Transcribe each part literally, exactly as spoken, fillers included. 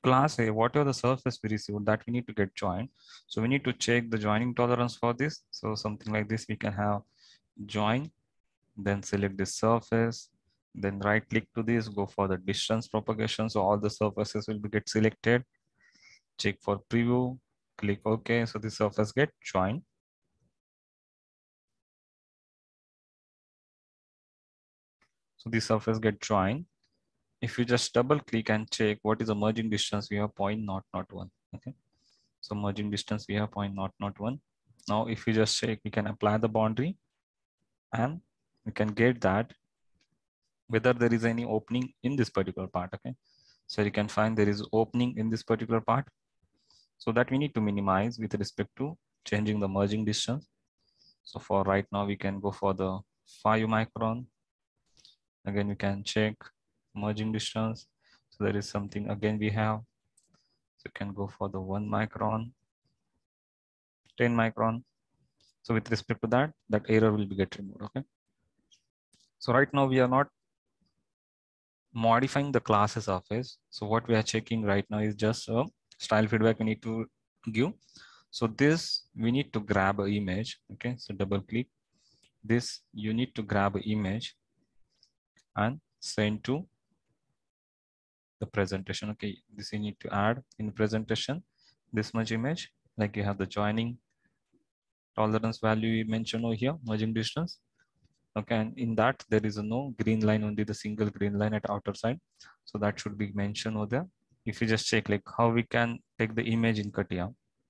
class A, whatever the surface we received, that we need to get joined. So we need to check the joining tolerance for this. So something like this, we can have join, then select the surface, then right click to this, go for the distance propagation. So all the surfaces will be get selected. Check for preview, click OK. So the surface get joined. So the surface get joined. If you just double click and check what is the merging distance, we have zero point zero zero one. Okay. So merging distance, we have zero point zero zero one. Now, if you just check, we can apply the boundary and we can get that whether there is any opening in this particular part. Okay. So you can find there is opening in this particular part. So that we need to minimize with respect to changing the merging distance. So for right now, we can go for the five micron. Again, we can check merging distance. So there is something again we have. So you can go for the one micron, ten micron. So with respect to that, that error will be get removed. Okay. So right now we are not modifying the classes surface. So what we are checking right now is just a style feedback we need to give. So this we need to grab an image. Okay. So double click this. You need to grab an image and send to the presentation. Okay. This you need to add in presentation, this much image, like you have the joining tolerance value you mentioned over here, merging distance. Okay, and in that there is a no green line, only the single green line at outer side. So that should be mentioned over there. If you just check like how we can take the image in Catia.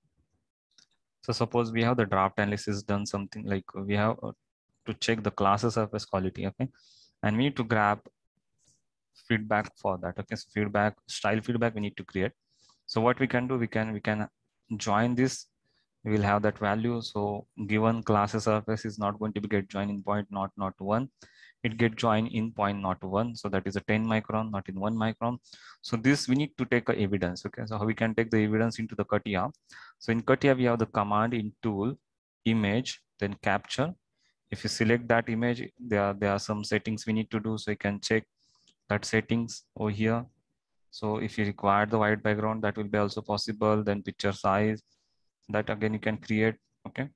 So suppose we have the draft analysis done something like we have to check the classes surface quality. Okay, and we need to grab feedback for that. Okay, so feedback, style feedback we need to create. So what we can do, we can we can join this. We will have that value. So given classes surface is not going to be get joined in point not not one. It get joined in point not one. So that is a ten micron, not in one micron. So this we need to take a evidence. Okay, so how we can take the evidence into the Catia. So in Catia we have the command in tool, image, then capture. If you select that image, there are there are some settings we need to do. So you can check that settings over here. So if you require the white background, that will be also possible. Then picture size, that again you can create. Okay,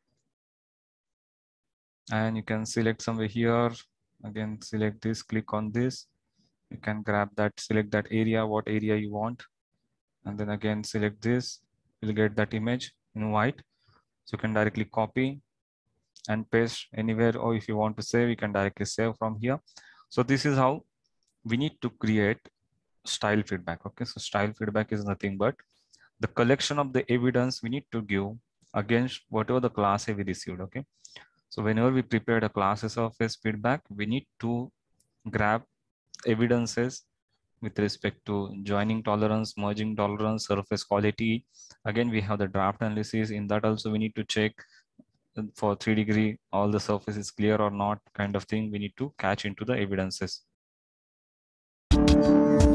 and you can select somewhere here. Again, select this, click on this. You can grab that, select that area, what area you want, and then again select this. You'll get that image in white. So you can directly copy and paste anywhere, or if you want to save, you can directly save from here. So this is how we need to create style feedback. Okay, so style feedback is nothing but the collection of the evidence we need to give against whatever the class we received. Okay, so whenever we prepared a classes surface feedback, we need to grab evidences with respect to joining tolerance, merging tolerance, surface quality. Again, we have the draft analysis. In that also we need to check for three degree, all the surface is clear or not kind of thing. We need to catch into the evidences.